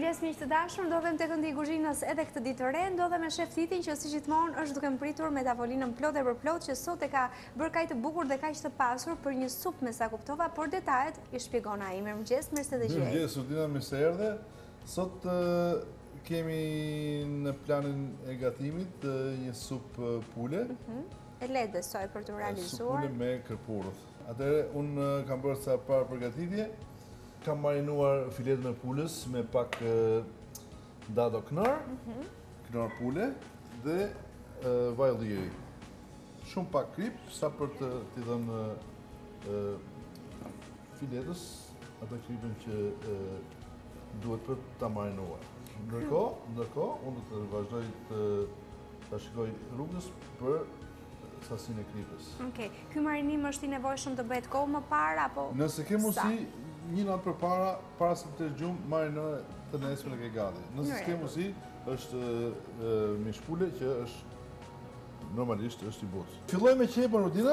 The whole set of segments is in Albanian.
Mirëmëngjes miq të dashur, ndodhem tek këndi i kuzhinës edhe këtë ditë të re, ndodhem me shef Titin që si gjithmonë është duke më pritur me tavolinën plot e përplot që sot e ka bërë kaq të bukur dhe kaq të pasur për një supë me sa kuptova, por detajet i shpjegon ai. Mirëmëngjes, mirë se dëgjoj. Mirëmëngjes, Udina, mirë se erdhe. Sot kemi në planin e gatimit një supë pule. E lehtë besoj për të realizuar. Supë pule me kërpurrë. Atëherë unë kam bërë sa parë përgatitje. Kam marinuar filetën e pulës me pak dado knorr, knorr pule dhe vaj liri. Shumë pak krip, sa për t'i dhënë filetës atë kripin që duhet për ta marinuar. Ndërkohë, unë do të vazhdoj ta shikoj rrugës për sasinë e kripës. Okej, ky marinim është i nevojshëm të bëhet kohë më parë apo nëse ke mundësi një natë përpara, para se të gjumë, marinore të nesër e ke gati. Nëse s'ke mundësi, është mish pule që është normalisht është i butë. Filloj me qepën Udina.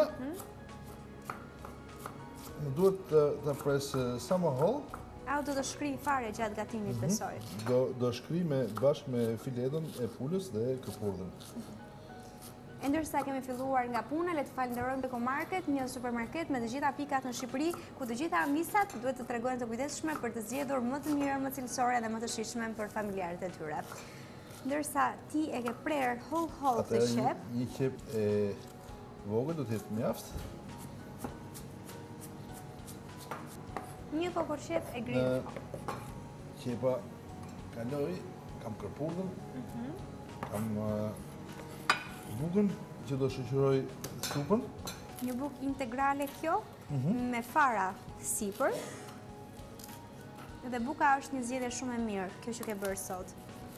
Duhet të pres sa më hollë. A do të shkri fare gjatë gatimit besoj? Do shkri bashkë me filetën e pulës dhe kërpurrën. E ndërsa kemi filluar nga puna, le të falenderojmë Beko Market, një supermarket me të gjitha pikat në Shqipëri, ku të gjitha amisat duhet të tregojnë të kujdesshme për të zgjedhur më të mirë, më cilësore dhe më të shijshme për familjarët e tyre. Ndërsa ti e ke prerë holl të qep. Një qep e vogël do të jetë mjaft. Një kokorqep e grill. Qepa kaloi, kam kërpurrën, kam bukën që do shoqëroj supën. Një bukë integrale kjo, me fara sipër. Dhe buka është një zgjedhje shumë e mirë, kjo që ke bërë sot.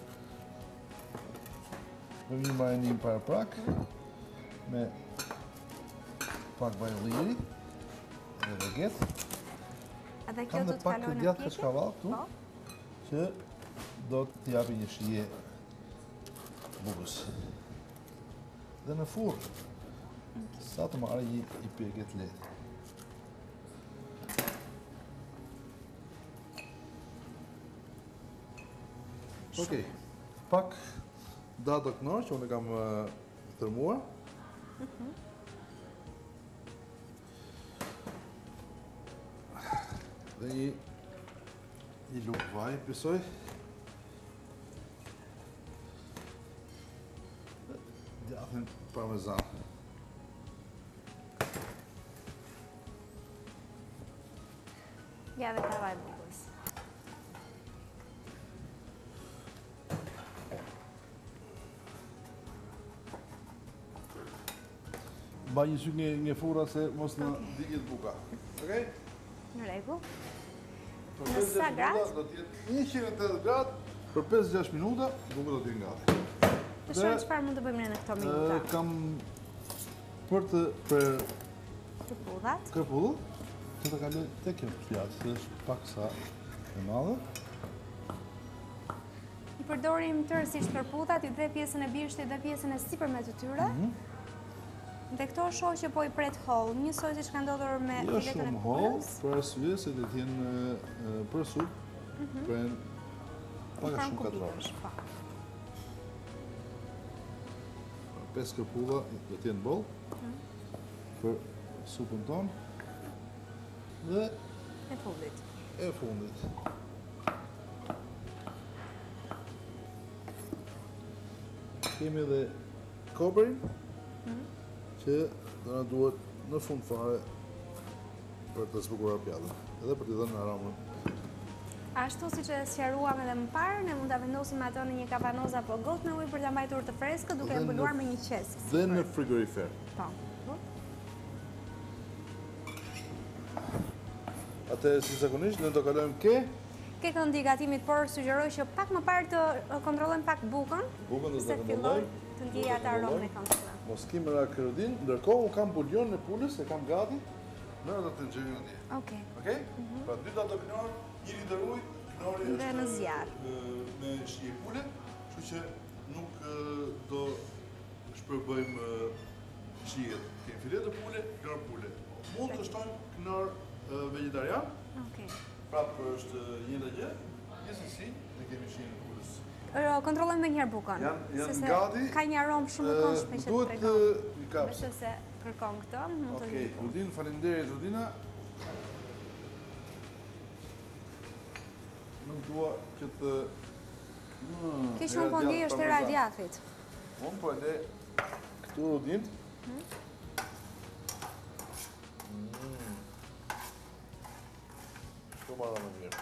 Për një marinim paraprak, me pak vaj ulliri dhe veget. Kam dhe pak djathë kashkavall këtu, që do të japi një shije bukës. Dhe në furrë, sa të marrë i pjeget lehtë. Okej, pak dado knorr që unë kam tërmuar. Dhe një lugë vaj pisoj. Djathën parmezan. Ja dhe ta vaj bukës. Ba një syk një furra se mos në digjet buka. Okej? Në rregull. Për Në sa gradë? Do t'jetë 180 gradë, për 5-6 minuta, buka do t'jetë gati. Të shohim çfarë mund të bëjmë ne në këto minuta. Kam për kërpudhën, që të kaloj tek kjo pjatë, se është pak sa e madhe. I përdorim tërësisht kërpudhat, i dhe pjesën e birshtit dhe pjesën e sipërme të tyre. Dhe këto shoh që po i pret holl, njësoj siç ka ndodhur me filetën e pulës. Jo shumë holl, për arsye se do të jenë për supë, pren pak a shumë katrorësh. 5 kërpudha do të jenë boll për supën tonë dhe e fundit. Kemi edhe koperin që do na duhet në fund fare për të zbukuruar pjatën edhe për t'i dhënë aromën. Ashtu siç e sqaruam edhe më parë, ne mund ta vendosim ato në një kavanoz apo gotë me ujë për ta mbajtur të freskët duke e mbuluar me një qesk. Dhe në frigorifer. Po. Atëherë si zakonisht ne do kalojmë ke këndi i gatimit, por sugjeroj që pak më parë të kontrollojmë pak bukën. Bukën do të kontrollojmë. Se fillon të ndjej atë aromën e këmbëve. Mos kemi rakërodin, ndërkohë unë kam buljon në pulës, e kam gati në atë tenxherin atje. Okej. Okej? Pra 2 dado knorr, 1 litër ujë, knorri dhe në zjarr. Me shije pule, kështu që nuk do shpërbëjmë shijet. Kemi filet të pule, knorr pule. Mund të shtojmë knorr vegetarian. Okej. Prapë është një gjë, gjithsesi Ne kemi shijen e pulës. Kontrollojmë edhe një herë bukën. Janë gati. Ka një aromë shumë të këndshme që të Duhet tregon. një kapsë. Besoj se kërkon këtë, mund të Okej, Rudin, faleminderit Rudina. Nuk dua që të... Kish unë po ndjej është era e djathit. Unë po e le këtu Rudin. Shumë marrë më mirë.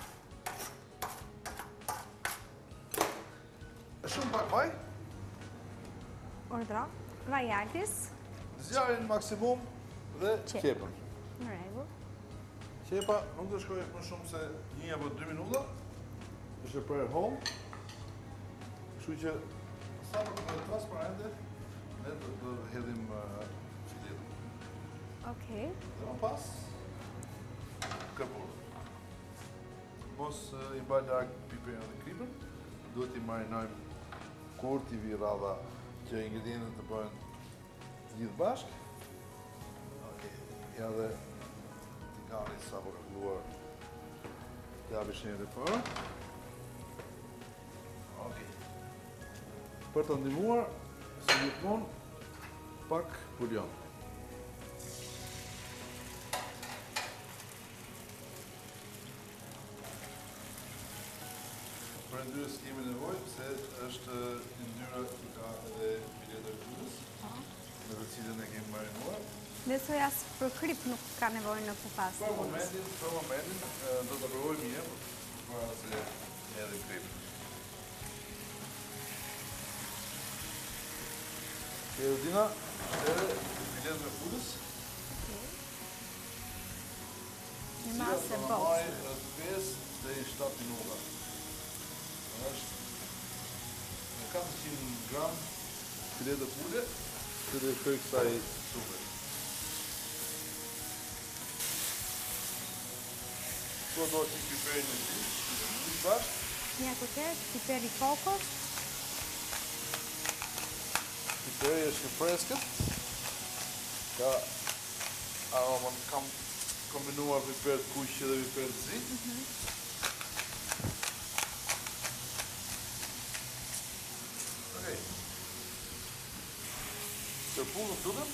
Shumë pak vaj. Ordra, vaj altis. Zjarin maksimum dhe qepën. Në rregull. Qepa nuk do shkoj më shumë se 1 apo 2 minuta. Është për home. Kështu që sa më transparente ne do hedhim filetin. Okej. Dhe më pas kërbur. Mos i mbaj larg piperin dhe kripën. Duhet i marinojmë kur t'i vi radha që ingredientët të bëhen të gjithë bashkë. Ja dhe tikani sa po ka filluar të japi shenjat e parë. Për të ndihmuar, si gjithmonë, pak bulion. Për yndyrës kemi nevojë, se është yndyrë që ka edhe filet e pulës, me të cilën e kemi marinuar. Besoj as për krip nuk ka nevojë në këtë fazë. Për momentin, do të provoj mirë, para se edhe krip. Rudina, edhe filet me pulës. Një masë e botë. Marri rreth 5 deri 7 minuta. Është në 400 gram filet e pule që dhe shkoj kësaj supe. Këto do që piperin e ti, bashkë. Një kuqer, piperi kokos. Piperi është i freskët. Ka aromën, kam kombinuar piper të kuqe dhe piper të zi. Okej. Tërpullën tutëm.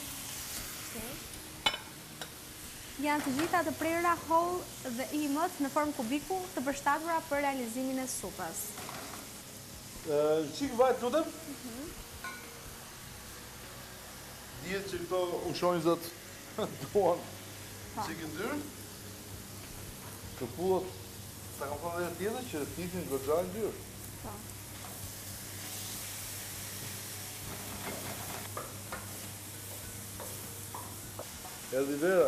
Janë të gjitha të prerura holl dhe imët në formë kubiku të përshtatura për realizimin e supës. Qik vaj tutëm. Dihet që këto ushonjzat duan qik i ndyrë. Tërpullët, ta kam thonë dhe tjetër që thithin goxha i ndyrë. Erdi vera.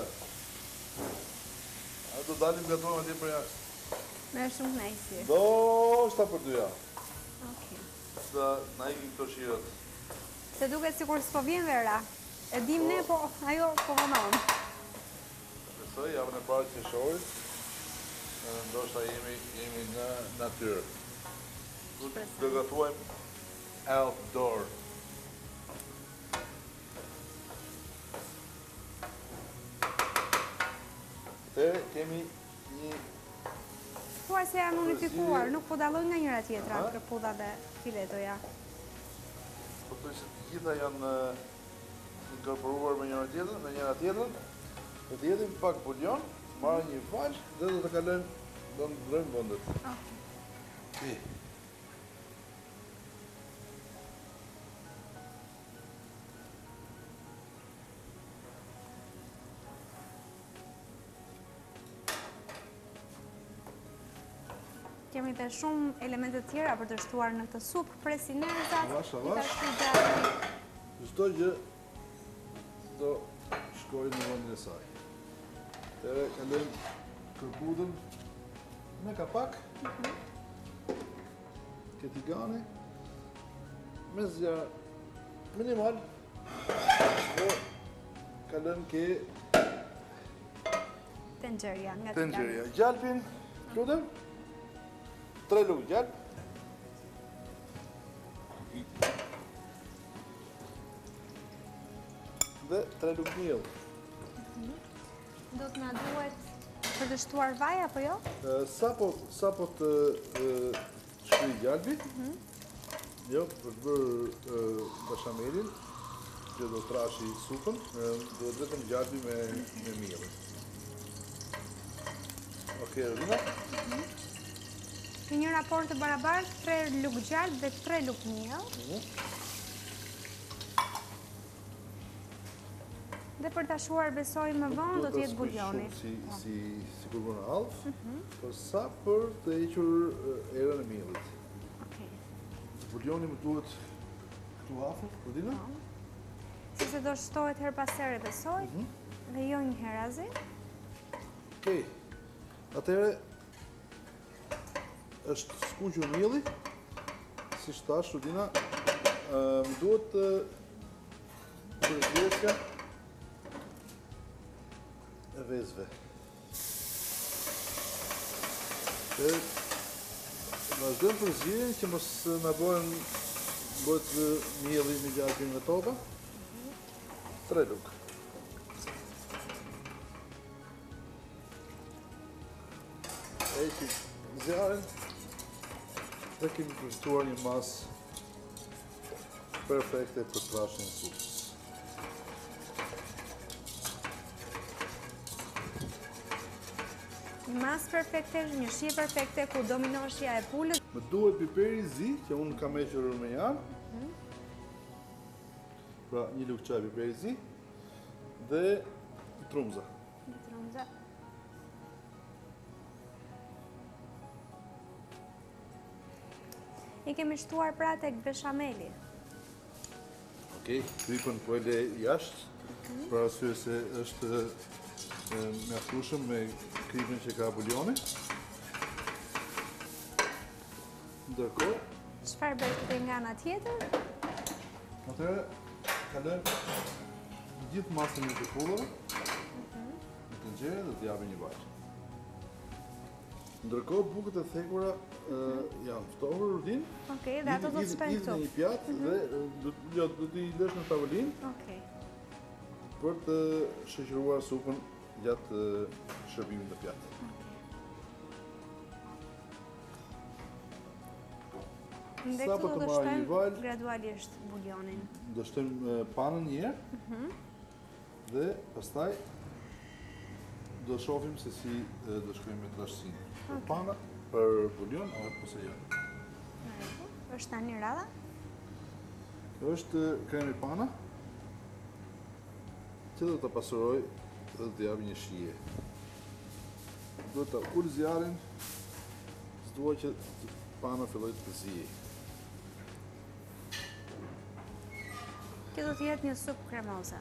A do dalim nga tonë atje për jashtë. Me shumë knajsi. Do shta për dyja. Okej. Sa na ikim këto shirat. Se duket sikur s'po vjen vera. E dim ne, po ajo po vonon. Besoj, javën e parë që shorit, ndoshta jemi në natyrë. Do gatuajmë outdoor. Te kemi një... Thuaj se janë unifikuar, nuk po dallojnë nga njëra tjetra, kërpudha dhe filetoja. Po të që të gjitha janë inkorporuar me njëra tjetrën, do të jetim pak bulion, marrë një faqë dhe do të kalojmë, do të ndrojmë vendet. Okej. Kemi të shumë elementet tjera për të shtuar në këtë supë, presinerzat, avash. Çdo gjë do shkojë në vendin e saj. Tere kalojmë kërkudën me kapak, ketigani, me zjarë minimal, dhe kalojmë ke tenxheria. Tenxheria. Gjalpin, lutem. 3 lugë gjalp. Dhe 3 lugë miell. Do të na duhet për të shtuar vaj apo jo? Sa po të shkri gjalbi. Jo, për të bërë bashamelin, që do trashi supën, do vetëm gjalbi me mielin. Okej, Rina? Në një raport të barabartë, 3 lugë gjalp dhe 3 lugë miell. Dhe për ta shuar besoj më vonë do të jetë buljoni. Si kur bërë në alf, për sa për të hequr erën e miellit. Okej. Buljoni më duhet këtu afër, Rina? Sepse do shtohet her pas here besoj, dhe jo një herazi. Okej. Atëherë është skuqur mielli, si thash Rudina, më duhet përzgjedhja e vezëve. Dhe vazhdojmë përzgjedhjen që mos na bëhet mielli me gjalpin me topa. 3 lugë. Heqim zjarrin dhe kemi përshtuar një masë perfekte për trashën e supës. Një masë perfekte, një shije perfekte, ku dominon shija e pulës. Më duhet piperi zi, që unë kam hequr me janë. Pra, një lugë çaj piperi zi dhe trumza. I kemi shtuar pra tek beshameli. Okej, krypën po e le jashtë, për arsye se është mjaftueshëm me krypën që ka buljoni. Ndërkohë, Çfarë bëhet nga ana tjetër? atëherë kalojmë gjithë masën e pullave në tenxhere dhe të japim një vaj. Ndërkohë bukët e thekura janë ftohur Rudin. Okej, dhe ato do të shpen këtu. Në një pjatë dhe do t'i lësh në tavolinë Okej. për të shoqëruar supën gjatë shërbimit të pjatë. Dhe Sa po këtu të do marrë një shtojmë val, gradualisht buljonin. do shtojmë panën një herë dhe pastaj do shohim se si do shkojmë me trashësinë. Për pana, për buljon, apo se jo. Është tani radha? Kjo është kremi pana, që do të pasuroj dhe të japë një shije. Duhet të ullë zjarin, s'dua që pana filloj të zije. Kjo do të jetë një supë kremoze.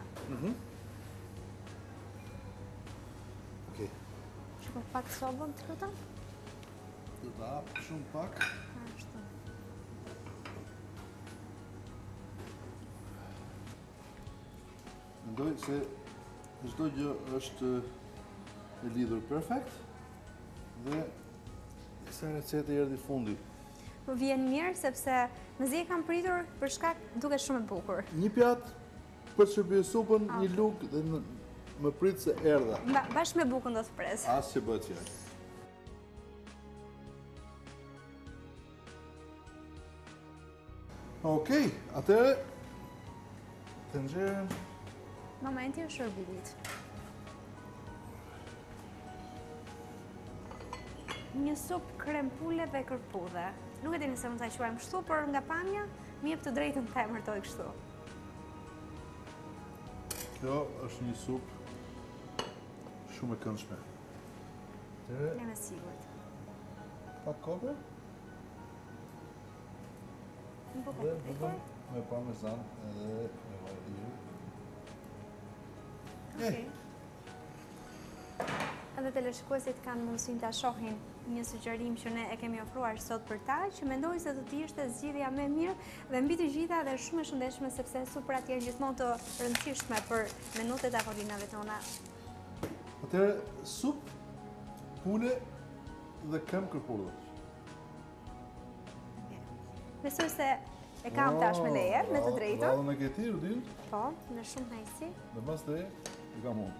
Okej. Shkoj pak sobën të këta? Do të hapë shumë pak. Ashtu. Mendoj se çdo gjë është e lidhur perfekt dhe kësaj recete erdhi fundi. Më vjen mirë sepse mezi e kam pritur për shkak duket shumë e bukur. Një pjatë për të shërbyer supën, një lugë dhe më prit se erdha. Bashkë me bukën do të pres. As që bëhet fjalë. Okej, atëherë tenxherën Momenti i shërbimit. Një supë krem pule dhe kërpudhe. Nuk e dini se mund ta quajmë kështu, por nga pamja më jep të drejtën të emërtoj kështu. Kjo është një supë shumë e këndshme. Atëherë, Jam e sigurt. pak kopër Një bukë dhe të bëjmë tekur. me parmezan edhe me vaj lirë. Okej. Edhe teleshikuesit kanë mundësinë ta shohin një sugjerim që ne e kemi ofruar sot për ta, që mendoj se do të ishte zgjidhja më e mirë dhe mbi të gjitha dhe shumë e shëndetshme sepse suprat janë gjithmonë të rëndësishme për menutet e avolinave tona. Atëherë, supë, pule dhe krem kërpudhë. Besoj se e kam tash me leje, me të drejtën. Radhën e ke ti, Rudin, Po, në shumë knajsi. dhe pas te e kam unë.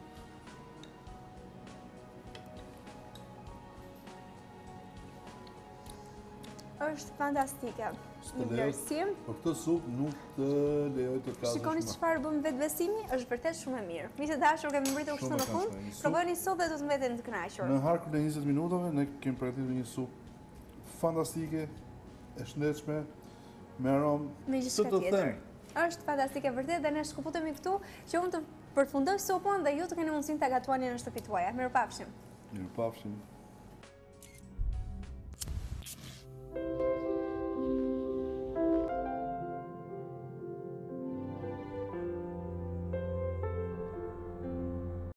Është fantastike. S'të Një lejohet- vlerësim. Për këtë supë nuk të lejoj të kasësh Shikoni më. çfarë bëm vetë besimi, është vërtet shumë e mirë. Miqtë dashur, kemi mbritur kështu Shumë në e fund. këndshme, një supë. Provojeni sot dhe do të mbeteni të kënaqur. Në harkun e 20 minutave ne kemi përgatitur një supë fantastike, e shëndetshme, me aromë Me të gjithçka të tjetër. them. Është fantastike vërtet dhe ne shkëputemi këtu që unë të përfundoj sopën dhe ju të keni mundësinë ta gatuani në shtëpitë tuaja. Mirupafshim. Mirupafshim.